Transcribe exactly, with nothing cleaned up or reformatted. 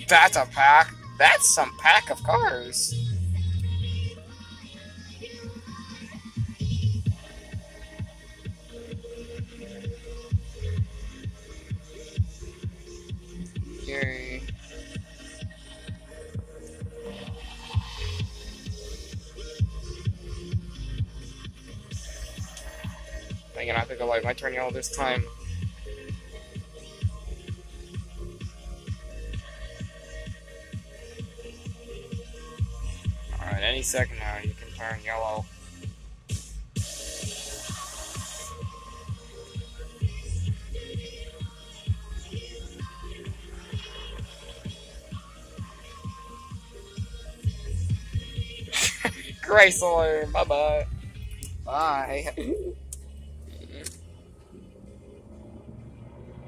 That's a pack. That's some pack of cars. Erie. I'm gonna have to go light my turn yellow this time. Alright, any second now you can turn yellow. Chrysler, bye bye. Bye.